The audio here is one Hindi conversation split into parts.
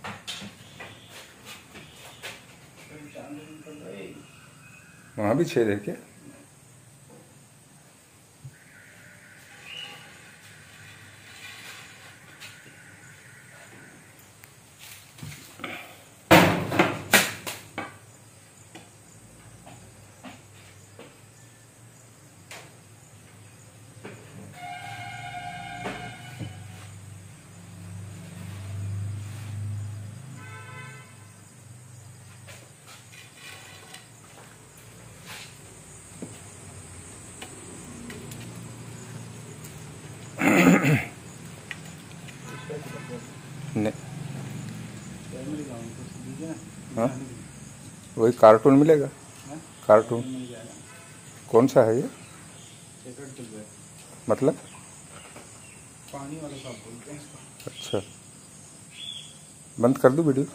वहाँ भी छेद है क्या? नहीं, हाँ वही कार्टून मिलेगा। कार्टून कौन सा है ये? मतलब पानी वाला साफ बोलते हैं इसको। अच्छा, बंद कर दूँ वीडियो?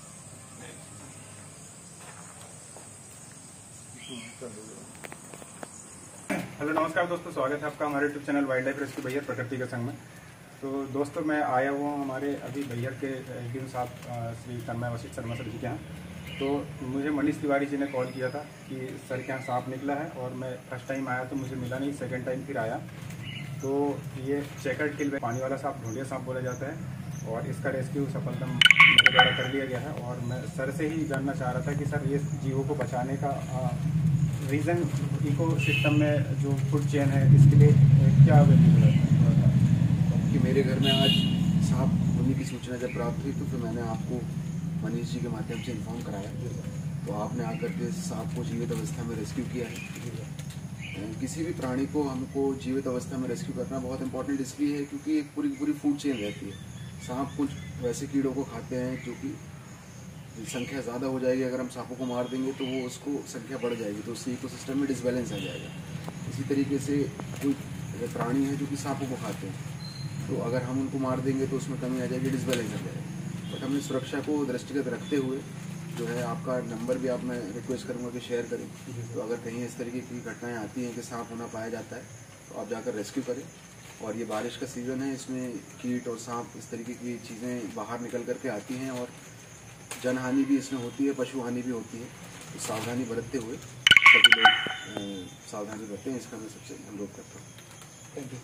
हेलो नमस्कार दोस्तों, स्वागत है आपका हमारे YouTube channel wild life rescue Baihar प्रकृति के संग में। तो दोस्तों मैं आया हुआ हूँ हमारे अभी बैहर के एसडीएम साहब श्री तन्मय वशिष्ठ शर्मा सर जी के यहाँ। तो मुझे मनीष तिवारी जी ने कॉल किया था कि सर के यहाँ सांप निकला है, और मैं फर्स्ट टाइम आया तो मुझे मिला नहीं, सेकेंड टाइम फिर आया तो ये चेकर्ड किल पानी वाला सांप, ढूंढिया सांप बोला जाता है, और इसका रेस्क्यू सफलता मेरे द्वारा कर लिया गया है। और मैं सर से ही जानना चाह रहा था कि सर ये जीवों को बचाने का रीज़न इको सिस्टम में जो फूड चेन है इसके लिए क्या अवेलेबल है? कि मेरे घर में आज सांप होने की सूचना जब प्राप्त हुई तो फिर मैंने आपको मनीष जी के माध्यम से इन्फॉर्म कराया, तो आपने आकर के सांप को जीवित अवस्था में रेस्क्यू किया है। किसी भी प्राणी को हमको जीवित अवस्था में रेस्क्यू करना बहुत इंपॉर्टेंट इसलिए है क्योंकि एक पूरी फूड चेन रहती है। सांप कुछ वैसे कीड़ों को खाते हैं जो कि संख्या ज़्यादा हो जाएगी, अगर हम सांपों को मार देंगे तो वो उसको संख्या बढ़ जाएगी, तो उससे इकोसिस्टम में डिसबैलेंस आ जाएगा। इसी तरीके से कोई प्राणी है जो कि सांपों को खाते हैं, तो अगर हम उनको मार देंगे तो उसमें कमी आ जाएगी, डिसबैलेंस आ जाएगा। बट हमने सुरक्षा को दृष्टिगत रखते हुए जो है आपका नंबर भी आप मैं रिक्वेस्ट करूँगा कि शेयर करें, तो अगर कहीं इस तरीके की घटनाएँ आती हैं कि सांप होना पाया जाता है तो आप जाकर रेस्क्यू करें। और ये बारिश का सीज़न है, इसमें कीट और सांप इस तरीके की चीज़ें बाहर निकल करके आती हैं, और जनहानि भी इसमें होती है, पशु हानि भी होती है। तो सावधानी बरतते हुए सभी लोग सावधानी बरतें, इसका मैं सबसे अनुरोध करता हूँ। Thank you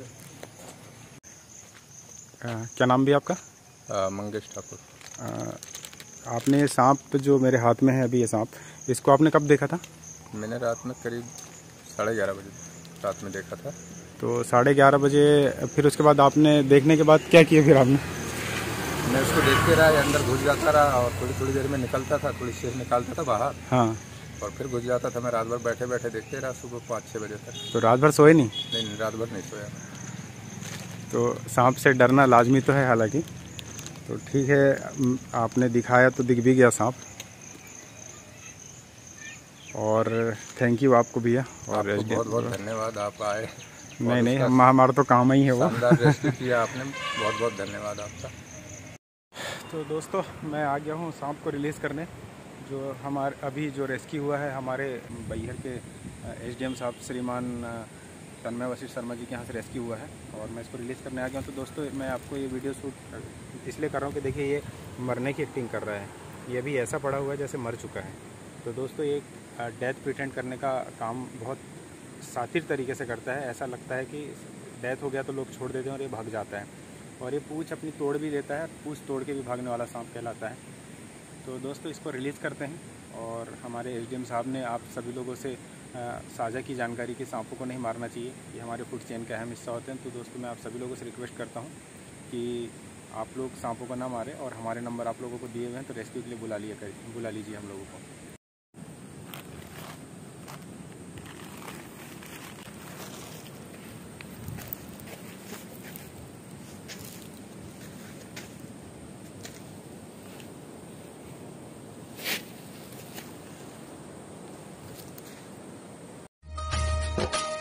sir. क्या नाम भी आपका? मंगेश ठाकुर। आपने सांप जो मेरे हाथ में है अभी, ये सांप, इसको आपने कब देखा था? मैंने रात में करीब 11:30 बजे रात में देखा था। तो 11:30 बजे फिर उसके बाद आपने देखने के बाद क्या किया फिर आपने? मैं उसको देखते रहा, अंदर घुस जाता रहा और थोड़ी देर में निकलता था, थोड़ी देर निकालता था बाहर। हाँ। और फिर घुस जाता था। मैं रात भर बैठे बैठे देखते रहा, सुबह 5-6 बजे तक। तो रात भर सोए नहीं? नहीं, रात भर नहीं सोया। तो सांप से डरना लाजमी तो है हालांकि। तो ठीक है, आपने दिखाया तो दिख भी गया सांप, और थैंक यू आपको भैया। और बहुत बहुत धन्यवाद, आप आए। नहीं, हमारा तो काम ही है वो। शानदार रेस्क्यू किया आपने, बहुत बहुत धन्यवाद आपका। तो दोस्तों मैं आ गया हूँ सांप को रिलीज़ करने, जो हमारे अभी जो रेस्क्यू हुआ है हमारे बैहर के एसडीएम साहब श्रीमान तन्मय वशिष्ठ शर्मा जी के यहाँ से रेस्क्यू हुआ है, और मैं इसको रिलीज़ करने आ गया हूँ। तो दोस्तों मैं आपको ये वीडियो शूट इसलिए कर रहा हूँ कि देखिए ये मरने की एक्टिंग कर रहा है, ये अभी ऐसा पड़ा हुआ है जैसे मर चुका है। तो दोस्तों ये डेथ प्रिटेंड करने का काम बहुत सातिर तरीके से करता है। ऐसा लगता है कि डेथ हो गया तो लोग छोड़ देते हैं और ये भाग जाता है, और ये पूँछ अपनी तोड़ भी देता है, पूँछ तोड़ के भी भागने वाला सांप कहलाता है। तो दोस्तों इसको रिलीज़ करते हैं, और हमारे एसडीएम साहब ने आप सभी लोगों से साझा की जानकारी कि सांपों को नहीं मारना चाहिए, ये हमारे फूड चेन का अहम हिस्सा होते हैं। तो दोस्तों मैं आप सभी लोगों से रिक्वेस्ट करता हूँ कि आप लोग सांपों को ना मारें, और हमारे नंबर आप लोगों को दिए हुए हैं, तो रेस्क्यू के लिए बुला लीजिए हम लोगों को। you